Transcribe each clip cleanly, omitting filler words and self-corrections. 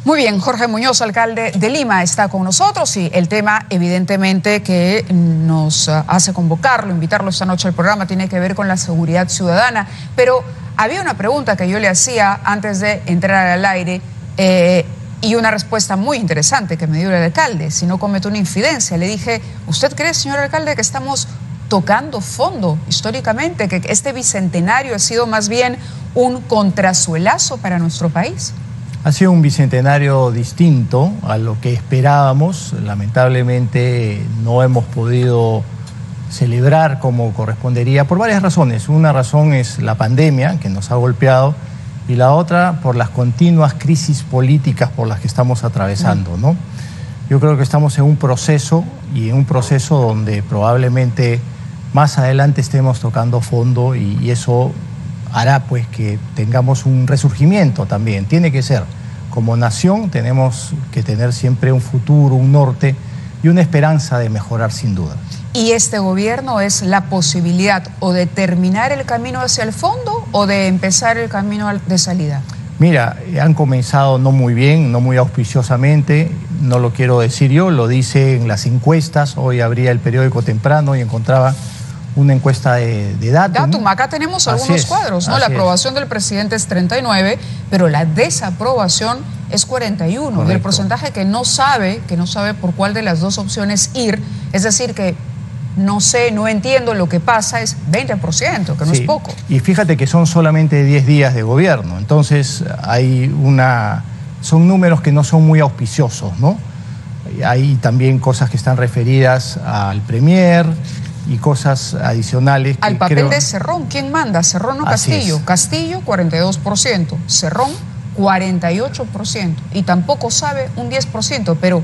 Muy bien, Jorge Muñoz, alcalde de Lima, está con nosotros y el tema evidentemente que nos hace convocarlo, invitarlo esta noche al programa tiene que ver con la seguridad ciudadana, pero había una pregunta que yo le hacía antes de entrar al aire y una respuesta muy interesante que me dio el alcalde, si no cometo una infidencia. Le dije, ¿usted cree, señor alcalde, que estamos tocando fondo históricamente, que este bicentenario ha sido más bien un contrasuelazo para nuestro país? Ha sido un bicentenario distinto a lo que esperábamos. Lamentablemente no hemos podido celebrar como correspondería por varias razones. Una razón es la pandemia que nos ha golpeado y la otra por las continuas crisis políticas por las que estamos atravesando, ¿no? Yo creo que estamos en un proceso donde probablemente más adelante estemos tocando fondo y eso hará pues que tengamos un resurgimiento también. Tiene que ser. Como nación tenemos que tener siempre un futuro, un norte y una esperanza de mejorar sin duda. ¿Y este gobierno es la posibilidad o de terminar el camino hacia el fondo o de empezar el camino de salida? Mira, han comenzado no muy bien, no muy auspiciosamente, no lo quiero decir yo, lo dicen las encuestas. Hoy abría el periódico temprano y encontraba una encuesta de Datum. Acá tenemos algunos cuadros, ¿no? La aprobación del presidente es 39, pero la desaprobación es 41. Correcto. Y el porcentaje que no sabe por cuál de las dos opciones ir, es decir, que no sé, no entiendo lo que pasa, es 20%, que no es poco. Y fíjate que son solamente 10 días de gobierno, entonces son números que no son muy auspiciosos, ¿no? Hay también cosas que están referidas al Premier y cosas adicionales. Al papel de Cerrón, ¿quién manda? ¿Cerrón o Castillo? Castillo, 42%, Cerrón, 48%, y tampoco sabe un 10%, pero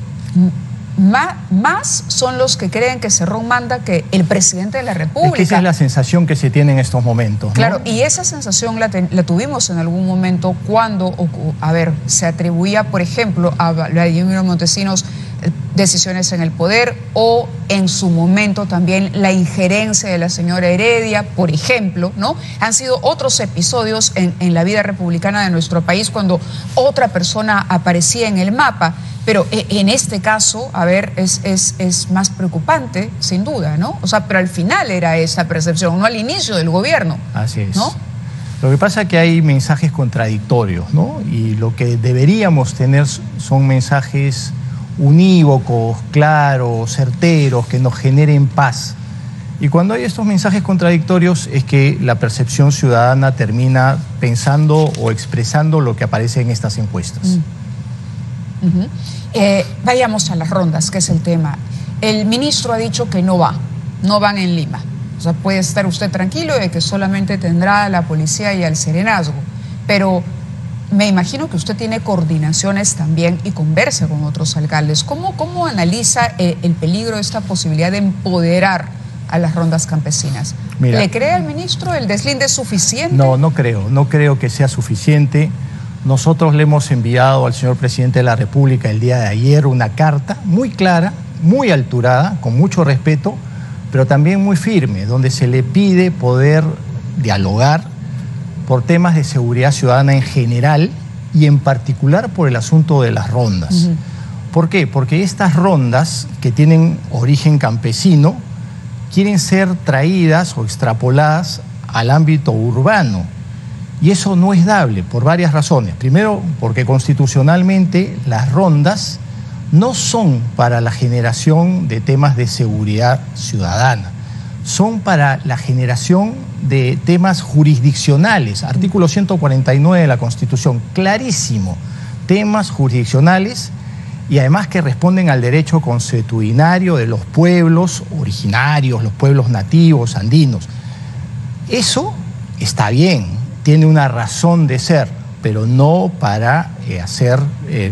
más son los que creen que Cerrón manda que el presidente de la República. Es que esa es la sensación que se tiene en estos momentos, ¿no? Claro, y esa sensación la tuvimos en algún momento cuando, se atribuía, por ejemplo, a Vladimiro Montesinos decisiones en el poder o en su momento también la injerencia de la señora Heredia, por ejemplo, ¿no? Han sido otros episodios en la vida republicana de nuestro país cuando otra persona aparecía en el mapa, pero en este caso, es más preocupante, sin duda, ¿no? O sea, pero al final era esa percepción, no al inicio del gobierno. Así es. ¿No? Lo que pasa es que hay mensajes contradictorios, ¿no? Y lo que deberíamos tener son mensajes unívocos, claros, certeros, que nos generen paz. Y cuando hay estos mensajes contradictorios es que la percepción ciudadana termina pensando o expresando lo que aparece en estas encuestas. Vayamos a las rondas, que es el tema. El ministro ha dicho que no van en Lima. O sea, puede estar usted tranquilo de que solamente tendrá a la policía y al serenazgo, pero me imagino que usted tiene coordinaciones también y conversa con otros alcaldes. ¿Cómo analiza el peligro de esta posibilidad de empoderar a las rondas campesinas? Mira, ¿le cree al ministro el deslinde suficiente? No creo que sea suficiente. Nosotros le hemos enviado al señor presidente de la República el día de ayer una carta muy clara, muy alturada, con mucho respeto, pero también muy firme, donde se le pide poder dialogar por temas de seguridad ciudadana en general y en particular por el asunto de las rondas. ¿Por qué? Porque estas rondas que tienen origen campesino quieren ser traídas o extrapoladas al ámbito urbano y eso no es dable por varias razones. Primero, porque constitucionalmente las rondas no son para la generación de temas de seguridad ciudadana, son para la generación de temas jurisdiccionales. Artículo 149 de la Constitución, clarísimo, temas jurisdiccionales y además que responden al derecho consuetudinario de los pueblos originarios, los pueblos nativos, andinos. Eso está bien, tiene una razón de ser, pero no para hacer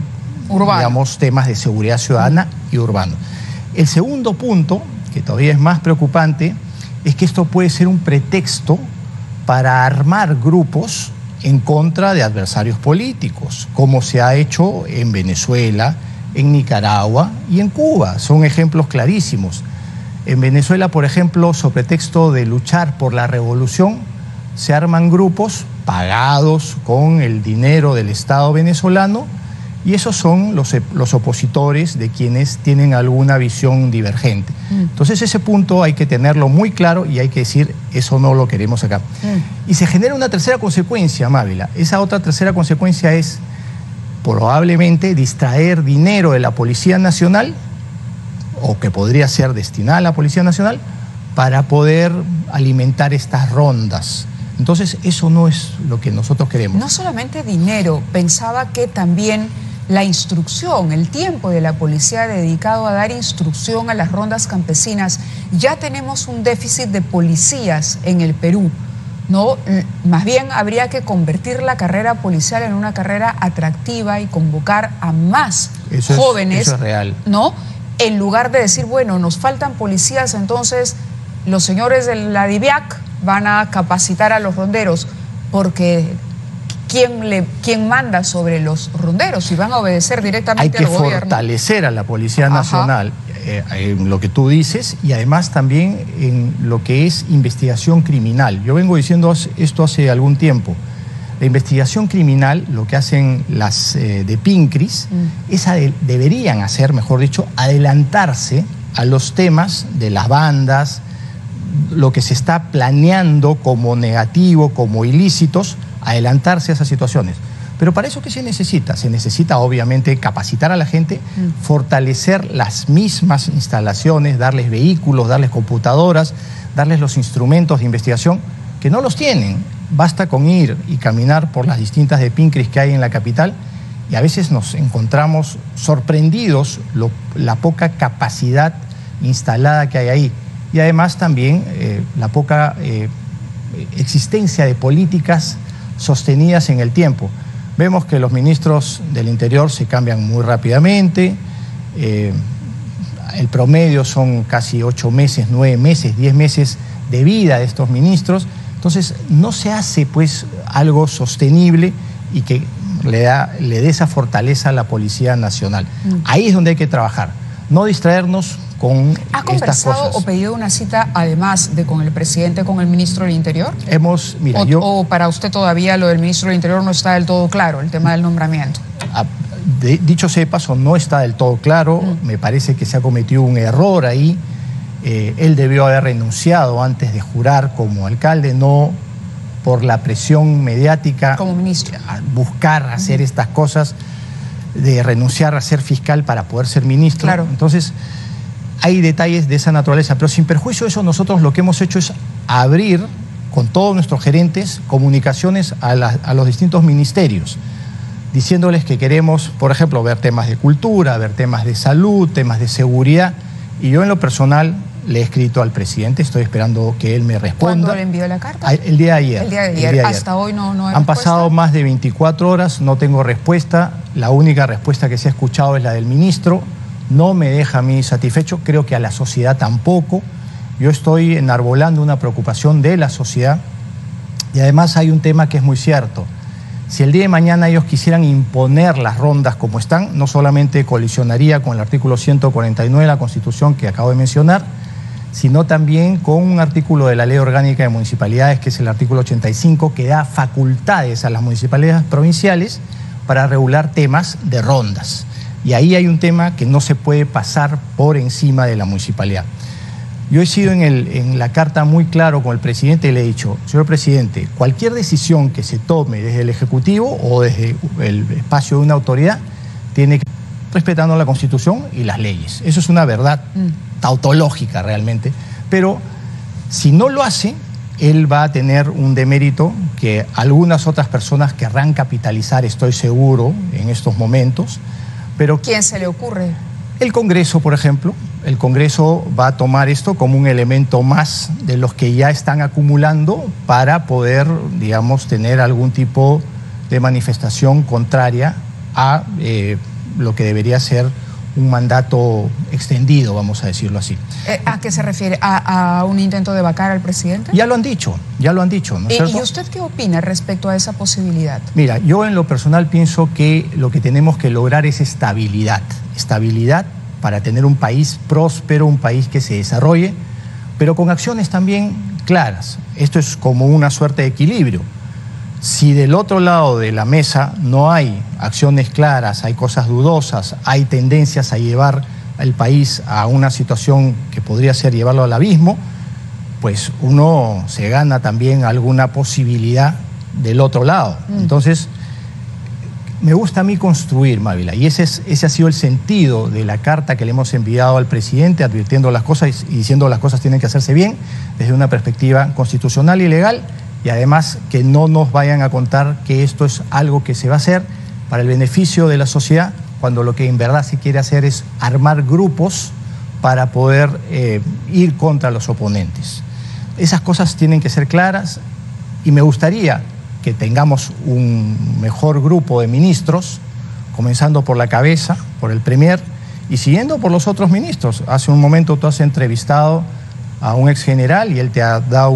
digamos, temas de seguridad ciudadana y urbano. El segundo punto, que todavía es más preocupante, es que esto puede ser un pretexto para armar grupos en contra de adversarios políticos, como se ha hecho en Venezuela, en Nicaragua y en Cuba. Son ejemplos clarísimos. En Venezuela, por ejemplo, sobre pretexto de luchar por la revolución, se arman grupos pagados con el dinero del Estado venezolano Y esos son los opositores de quienes tienen alguna visión divergente. Entonces ese punto hay que tenerlo muy claro y hay que decir, eso no lo queremos acá. Y se genera una tercera consecuencia, Mávila. Esa otra tercera consecuencia es probablemente distraer dinero de la Policía Nacional, o que podría ser destinada a la Policía Nacional, para poder alimentar estas rondas. Entonces eso no es lo que nosotros queremos. No solamente dinero, pensaba que también la instrucción, el tiempo de la policía dedicado a dar instrucción a las rondas campesinas. Ya tenemos un déficit de policías en el Perú, ¿no? Más bien habría que convertir la carrera policial en una carrera atractiva y convocar a más jóvenes, eso es real, ¿no? En lugar de decir, bueno, nos faltan policías, entonces los señores de la DIVIAC van a capacitar a los ronderos, porque ¿quién manda sobre los ronderos? Y van a obedecer directamente al gobierno. Hay que fortalecer a la Policía Nacional en lo que tú dices, y además también en lo que es investigación criminal. Yo vengo diciendo esto hace algún tiempo. La investigación criminal, lo que hacen las de PINCRIS, deberían hacer, mejor dicho, adelantarse a los temas de las bandas, lo que se está planeando como negativo, como ilícitos, adelantarse a esas situaciones. Pero para eso, ¿qué se necesita? Se necesita, obviamente, capacitar a la gente, fortalecer las mismas instalaciones, darles vehículos, darles computadoras, darles los instrumentos de investigación, que no los tienen. Basta con ir y caminar por las distintas de PINCRIS que hay en la capital, y a veces nos encontramos sorprendidos la poca capacidad instalada que hay ahí. Y además también la poca existencia de políticas sostenidas en el tiempo. Vemos que los ministros del Interior se cambian muy rápidamente, el promedio son casi 8 meses, 9 meses, 10 meses de vida de estos ministros. Entonces no se hace pues algo sostenible y que le dé esa fortaleza a la Policía Nacional. Ahí es donde hay que trabajar, no distraernos con estas cosas. ¿Ha conversado o pedido una cita, además de con el presidente, con el ministro del Interior? ¿O para usted todavía lo del ministro del Interior no está del todo claro, el tema del nombramiento? Dicho sea de paso, no está del todo claro. Me parece que se ha cometido un error ahí. Él debió haber renunciado antes de jurar como alcalde, no por la presión mediática. Como ministro. Buscar hacer estas cosas, de renunciar a ser fiscal para poder ser ministro. Claro. Entonces, hay detalles de esa naturaleza, pero sin perjuicio de eso, nosotros lo que hemos hecho es abrir con todos nuestros gerentes comunicaciones a los distintos ministerios, diciéndoles que queremos, por ejemplo, ver temas de cultura, ver temas de salud, temas de seguridad. Y yo en lo personal le he escrito al presidente, estoy esperando que él me responda. ¿Cuándo le envió la carta? El día de ayer. El día de ayer. Hasta hoy no hay respuesta. Han pasado más de 24 horas, no tengo respuesta. La única respuesta que se ha escuchado es la del ministro. No me deja a mí satisfecho, creo que a la sociedad tampoco. Yo estoy enarbolando una preocupación de la sociedad, y además hay un tema que es muy cierto. Si el día de mañana ellos quisieran imponer las rondas como están, no solamente colisionaría con el artículo 149 de la Constitución que acabo de mencionar, sino también con un artículo de la Ley Orgánica de Municipalidades, que es el artículo 85, que da facultades a las municipalidades provinciales para regular temas de rondas. Y ahí hay un tema que no se puede pasar por encima de la municipalidad. Yo he sido en la carta muy claro con el presidente y le he dicho, señor presidente, cualquier decisión que se tome desde el Ejecutivo o desde el espacio de una autoridad, tiene que respetando la Constitución y las leyes. Eso es una verdad tautológica realmente. Pero si no lo hace, él va a tener un demérito que algunas otras personas querrán capitalizar, estoy seguro, en estos momentos. Pero ¿quién se le ocurre? El Congreso, por ejemplo. El Congreso va a tomar esto como un elemento más de los que ya están acumulando para poder, digamos, tener algún tipo de manifestación contraria a lo que debería ser un mandato extendido, vamos a decirlo así. ¿A qué se refiere? ¿A un intento de vacar al presidente? Ya lo han dicho, ¿no es cierto? ¿Y usted qué opina respecto a esa posibilidad? Mira, yo en lo personal pienso que lo que tenemos que lograr es estabilidad. Estabilidad para tener un país próspero, un país que se desarrolle, pero con acciones también claras. Esto es como una suerte de equilibrio. Si del otro lado de la mesa no hay acciones claras, hay cosas dudosas, hay tendencias a llevar al país a una situación que podría ser llevarlo al abismo, pues uno se gana también alguna posibilidad del otro lado. Entonces, me gusta a mí construir, Mávila, y ese ha sido el sentido de la carta que le hemos enviado al presidente, advirtiendo las cosas y diciendo las cosas tienen que hacerse bien desde una perspectiva constitucional y legal, y además que no nos vayan a contar que esto es algo que se va a hacer para el beneficio de la sociedad, cuando lo que en verdad se quiere hacer es armar grupos para poder ir contra los oponentes. Esas cosas tienen que ser claras y me gustaría que tengamos un mejor grupo de ministros, comenzando por la cabeza, por el Premier, y siguiendo por los otros ministros. Hace un momento tú has entrevistado a un exgeneral y él te ha dado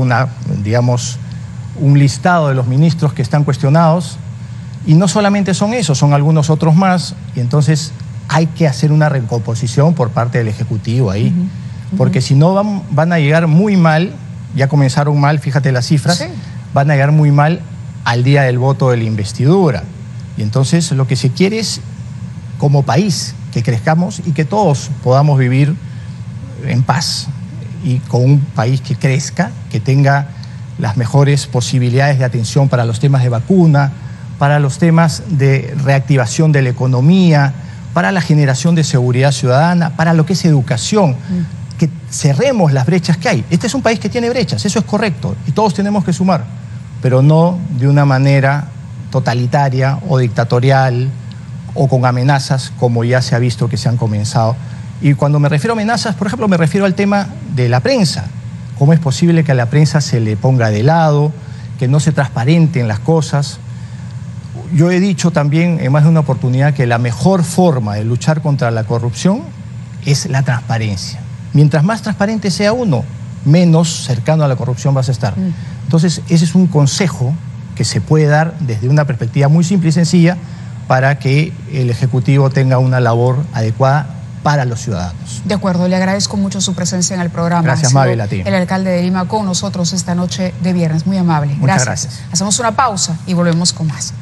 un listado de los ministros que están cuestionados, y no solamente son esos, son algunos otros más, y entonces hay que hacer una recomposición por parte del Ejecutivo ahí, porque si no van a llegar muy mal, ya comenzaron mal, fíjate las cifras, sí, van a llegar muy mal al día del voto de la investidura. Y entonces lo que se quiere es, como país, que crezcamos y que todos podamos vivir en paz y con un país que crezca, que tenga las mejores posibilidades de atención para los temas de vacuna, para los temas de reactivación de la economía, para la generación de seguridad ciudadana, para lo que es educación, que cerremos las brechas que hay. Este es un país que tiene brechas, eso es correcto, y todos tenemos que sumar, pero no de una manera totalitaria o dictatorial o con amenazas como ya se ha visto que se han comenzado. Y cuando me refiero a amenazas, por ejemplo, me refiero al tema de la prensa. ¿Cómo es posible que a la prensa se le ponga de lado, que no se transparenten las cosas? Yo he dicho también en más de una oportunidad que la mejor forma de luchar contra la corrupción es la transparencia. Mientras más transparente sea uno, menos cercano a la corrupción vas a estar. Entonces, ese es un consejo que se puede dar desde una perspectiva muy simple y sencilla para que el Ejecutivo tenga una labor adecuada para los ciudadanos. De acuerdo, le agradezco mucho su presencia en el programa. Gracias, Mávila, a ti. El alcalde de Lima con nosotros esta noche de viernes, muy amable. Muchas gracias. Hacemos una pausa y volvemos con más.